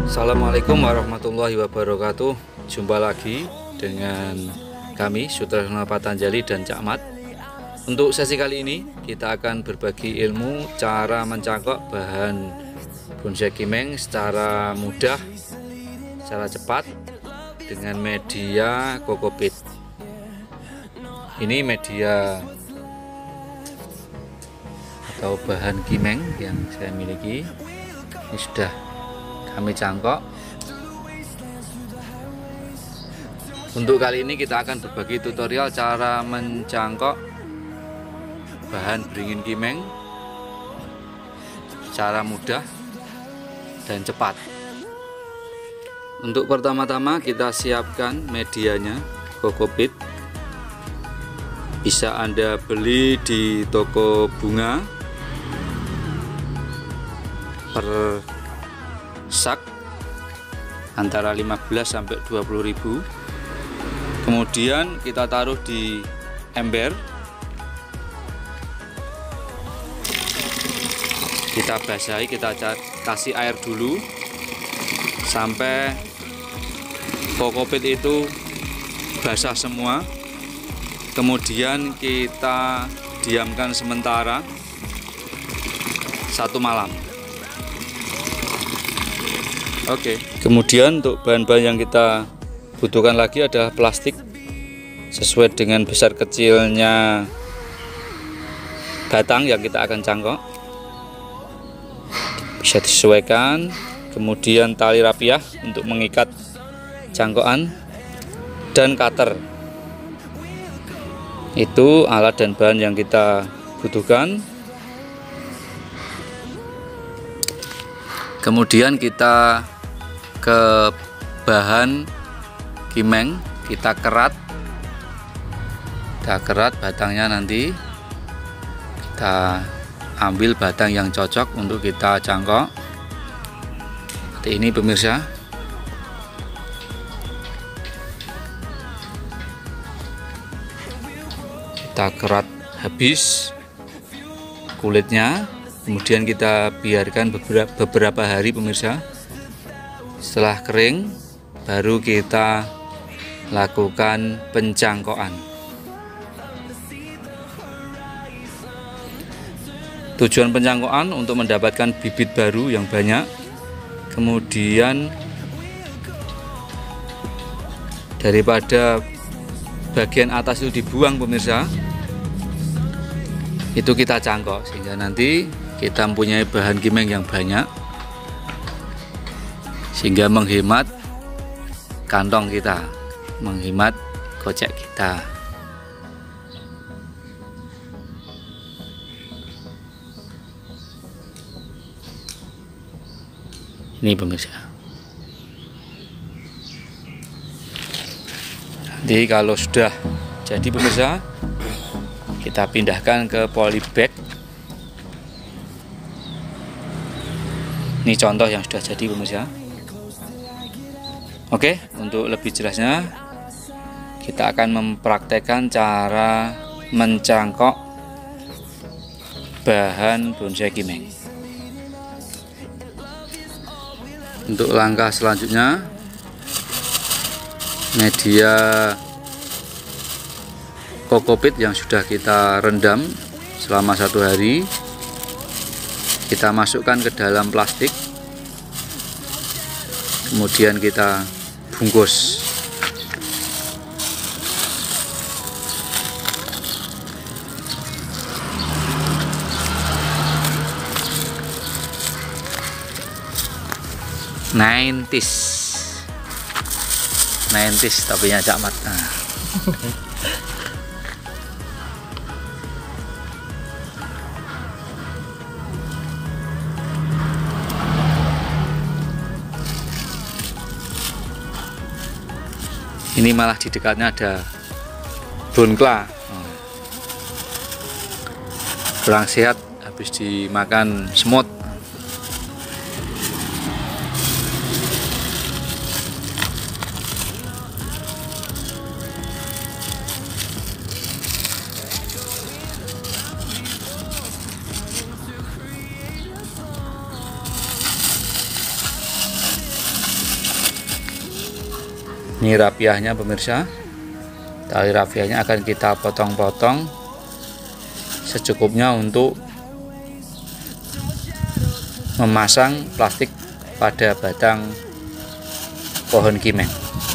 Assalamualaikum warahmatullahi wabarakatuh. Jumpa lagi dengan kami Sutrasana Patanjali dan Cak Mat. Untuk sesi kali ini kita akan berbagi ilmu cara mencangkok bahan bonsai kimeng secara mudah, secara cepat dengan media kokopit. Ini media atau bahan kimeng yang saya miliki. Ini sudah kami cangkok. Untuk kali ini kita akan berbagi tutorial cara mencangkok bahan beringin kimeng secara mudah dan cepat. Untuk pertama-tama kita siapkan medianya, kokopit. Bisa Anda beli di toko bunga per sak antara 15 sampai 20.000. Kemudian kita taruh di ember, kita basahi, kita kasih air dulu sampai kokopit itu basah semua. Kemudian kita diamkan sementara 1 malam. Oke. Kemudian untuk bahan-bahan yang kita butuhkan lagi adalah plastik sesuai dengan besar kecilnya batang yang kita akan cangkok. Bisa disesuaikan. Kemudian tali rapiah untuk mengikat cangkokan dan cutter. Itu alat dan bahan yang kita butuhkan. Kemudian kita ke bahan kimeng, kita kerat batangnya. Nanti kita ambil batang yang cocok untuk kita cangkok seperti ini pemirsa. Kita kerat habis kulitnya, kemudian kita biarkan beberapa hari pemirsa. Setelah kering baru kita lakukan pencangkokan. Tujuan pencangkokan untuk mendapatkan bibit baru yang banyak. Kemudian daripada bagian atas itu dibuang pemirsa, itu kita cangkok sehingga nanti kita mempunyai bahan kimeng yang banyak, sehingga menghemat kantong kita, menghemat kocek kita. Ini pemirsa. Nanti kalau sudah jadi pemirsa, kita pindahkan ke polybag. Ini contoh yang sudah jadi pemirsa. Oke, untuk lebih jelasnya kita akan mempraktekkan cara mencangkok bahan bonsai kimeng. Untuk langkah selanjutnya, media kokopit yang sudah kita rendam selama 1 hari kita masukkan ke dalam plastik, kemudian kita bungkus. Nineties tapi nya Cak Mat. Ini malah di dekatnya ada bonkla. Kurang sehat habis dimakan semut. Ini rapiahnya pemirsa. Tali rapiahnya akan kita potong-potong secukupnya untuk memasang plastik pada batang pohon kimeng.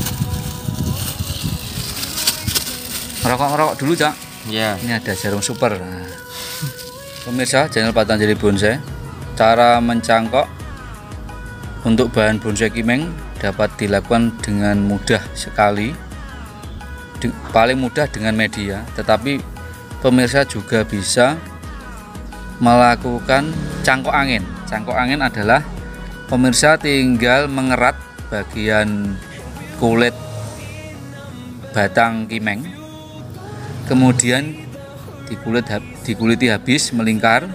Ngerokok dulu, Cak. Ya. Ini ada jarum super. Nah, pemirsa channel Patanjali Bonsai, cara mencangkok untuk bahan bonsai kimeng dapat dilakukan dengan mudah sekali. Paling mudah dengan media, tetapi pemirsa juga bisa melakukan cangkok angin. Cangkok angin adalah pemirsa tinggal mengerat bagian kulit batang kimeng, kemudian dikuliti habis melingkar,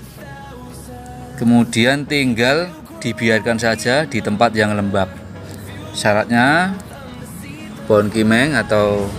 kemudian tinggal dibiarkan saja di tempat yang lembab. Syaratnya pohon kimeng atau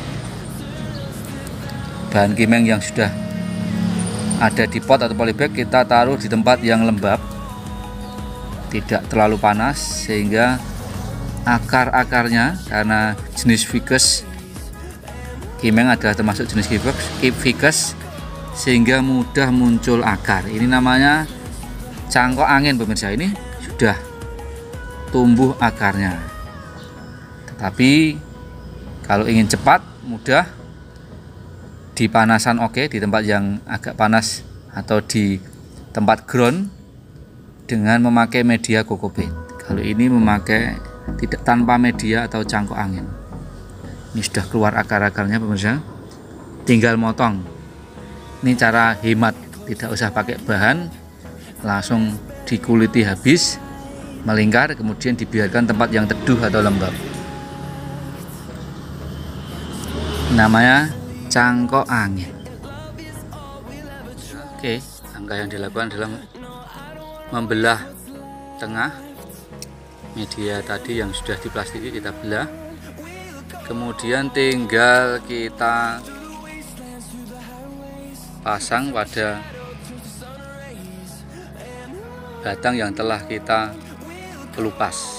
bahan kimeng yang sudah ada di pot atau polybag kita taruh di tempat yang lembab, tidak terlalu panas, sehingga akar-akarnya, karena jenis ficus kimeng adalah termasuk jenis ficus, sehingga mudah muncul akar. Ini namanya cangkok angin pemirsa. Ini sudah tumbuh akarnya. Tapi kalau ingin cepat, mudah, di panasan oke, di tempat yang agak panas atau di tempat ground dengan memakai media kokopit. Kalau ini memakai tidak tanpa media atau cangkok angin. Ini sudah keluar akar-akarnya pemirsa. Tinggal motong. Ini cara hemat, tidak usah pakai bahan, langsung dikuliti habis, melingkar, kemudian dibiarkan tempat yang teduh atau lembab. Namanya cangkok angin. Oke, langkah yang dilakukan adalah membelah tengah media tadi yang sudah diplastiki, kita belah, kemudian tinggal kita pasang pada batang yang telah kita kelupas.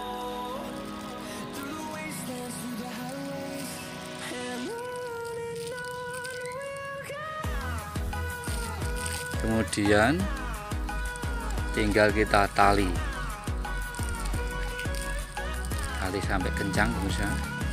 Kemudian tinggal kita tali sampai kencang pemirsa.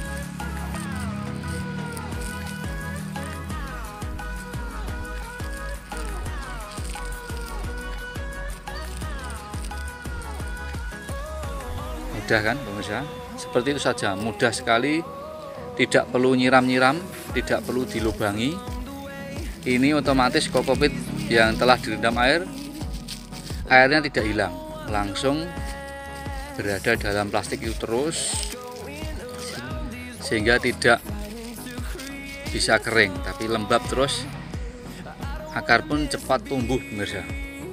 Mudah kan pemirsa? Seperti itu saja, mudah sekali, tidak perlu nyiram-nyiram, tidak perlu dilubangi. Ini otomatis kokopit yang telah direndam air, airnya tidak hilang, langsung berada dalam plastik itu terus, sehingga tidak bisa kering, tapi lembab terus, akar pun cepat tumbuh pemirsa.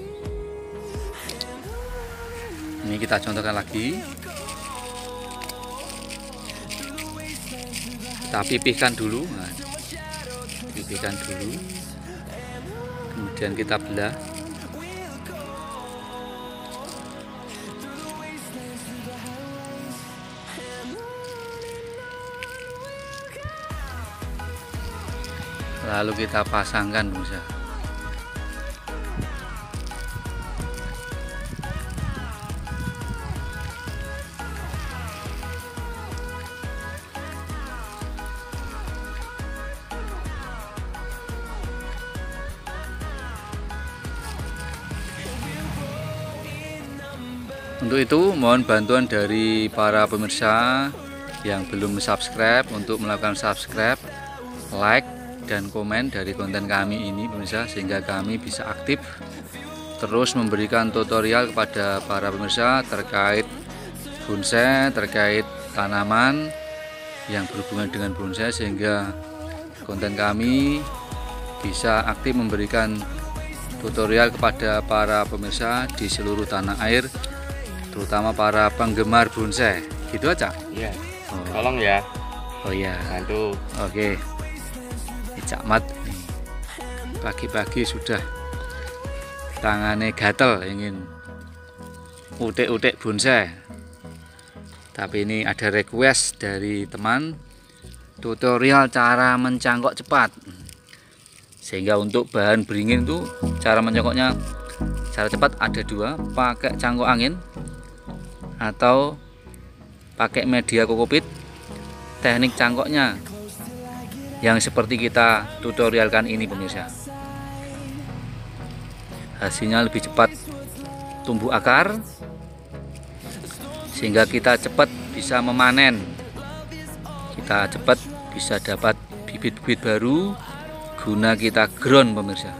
Ini kita contohkan lagi. Kita pipihkan dulu, nah, pipihkan dulu, kemudian kita belah. Lalu kita pasangkan pemirsa. Untuk itu mohon bantuan dari para pemirsa yang belum subscribe untuk melakukan subscribe, like, dan komen dari konten kami ini pemirsa, sehingga kami bisa aktif terus memberikan tutorial kepada para pemirsa terkait bonsai, terkait tanaman yang berhubungan dengan bonsai, sehingga konten kami bisa aktif memberikan tutorial kepada para pemirsa di seluruh tanah air, terutama para penggemar bonsai. Gitu aja. Iya. Oh. Tolong ya. Oh iya. Bantu. Oke. Cak Mat pagi-pagi sudah tangannya gatel ingin utik-utik bonsai, Tapi ini ada request dari teman, tutorial cara mencangkok cepat. Sehingga untuk bahan beringin itu cara mencangkoknya cara cepat ada dua, pakai cangkok angin atau pakai media kokopit. Teknik cangkoknya yang seperti kita tutorialkan ini pemirsa. Hasilnya lebih cepat tumbuh akar, sehingga kita cepat bisa memanen, kita cepat bisa dapat bibit-bibit baru guna kita ground pemirsa.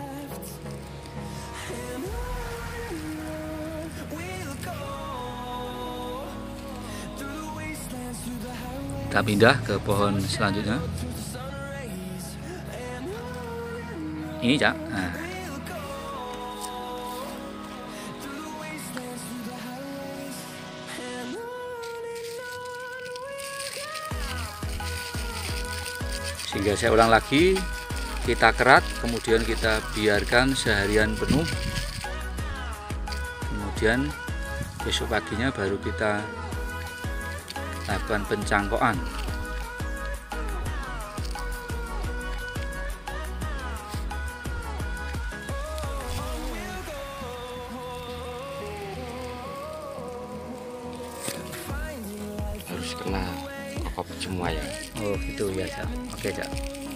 Kita pindah ke pohon selanjutnya. Ini Cak. Nah. Sehingga saya ulang lagi, kita kerat, kemudian kita biarkan seharian penuh, kemudian besok paginya baru kita lakukan pencangkokan. Harus kena kokop semua ya. Oh gitu ya Cak. Oke Cak.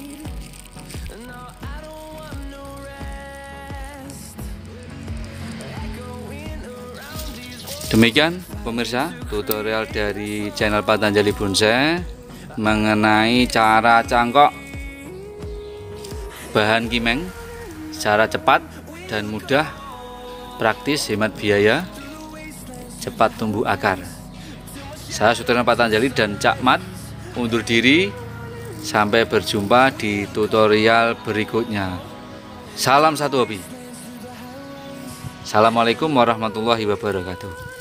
Demikian pemirsa tutorial dari channel Patanjali Bonsai mengenai cara cangkok bahan kimeng secara cepat dan mudah, praktis, hemat biaya, cepat tumbuh akar. Saya Sutoyono Patanjali dan Cak Mat undur diri, sampai berjumpa di tutorial berikutnya. Salam satu hobi. Assalamualaikum warahmatullahi wabarakatuh.